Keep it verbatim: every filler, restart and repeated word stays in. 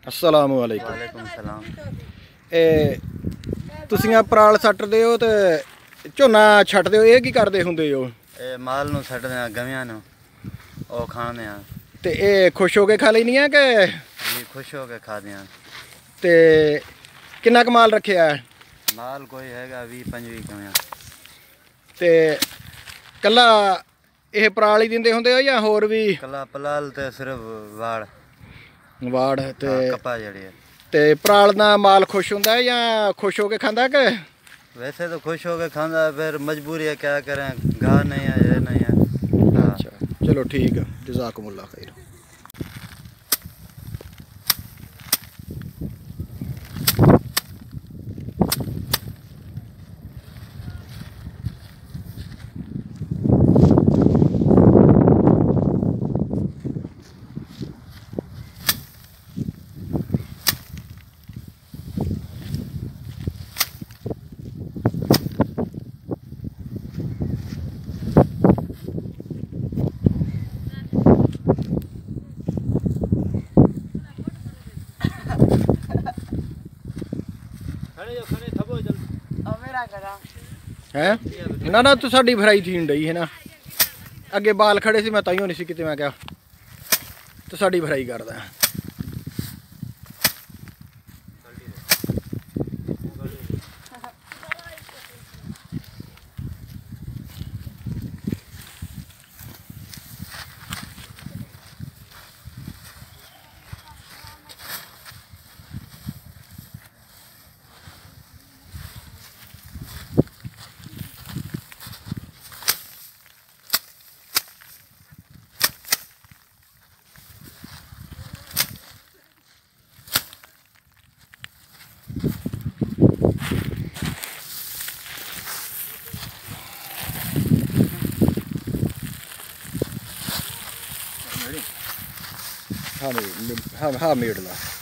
अस्सलाम वालेकुम। वालेकुम सलाम। ए तुसीं आ पराल सट्टदे हो ते झोना छੱਡਦੇ हो, ਇਹ ਕੀ ਕਰਦੇ ਹੁੰਦੇ ਹੋ? ਇਹ ਮਾਲ ਨੂੰ ਛੱਡਦੇ ਆ, ਗਵਿਆਂ ਨੂੰ ਉਹ ਖਾਣੇ ਆ। ਤੇ ਇਹ ਖੁਸ਼ ਹੋ ਕੇ ਖਾ ਲੈਣੀਆਂ ਕਿ? ਜੀ ਖੁਸ਼ ਹੋ ਕੇ ਖਾਦੇ ਆ। ਤੇ ਕਿੰਨਾ ਕੁ ਮਾਲ ਰੱਖਿਆ? ਮਾਲ ਕੋਈ ਹੈਗਾ ਵੀਹ ਪੰਜੀ ਗਵਿਆਂ। ਤੇ ਕੱਲਾ ਇਹ ਪਰਾਲ ਹੀ ਦਿੰਦੇ ਹੁੰਦੇ ਆ ਜਾਂ ਹੋਰ ਵੀ? ਕੱਲਾ ਪਲਾਲ ਤੇ ਸਿਰਫ ਵਾੜ ਵਾੜ ਤੇ ਕਪਾ ਜਿਹੜੀ ਹੈ। ਤੇ ਪਰਾਲ ਦਾ ਮਾਲ ਖੁਸ਼ ਹੁੰਦਾ ਹੈ ਜਾਂ ਖੁਸ਼ ਹੋ ਕੇ ਖਾਂਦਾ ਕਿ? वैसे तो खुश हो के खाना, फिर मजबूरी है, क्या करें, घास नहीं है, ये नहीं है। अच्छा चलो ठीक है, जज़ाकुमुल्लाह खैर। है ना ना तो साड़ी भराई थी डई है ना, अगे बाल खड़े से मैं ताइयों नहीं सी किते, मैं क्या तो साड़ी भराई करदा। हाँ हाँ हाँ मेडला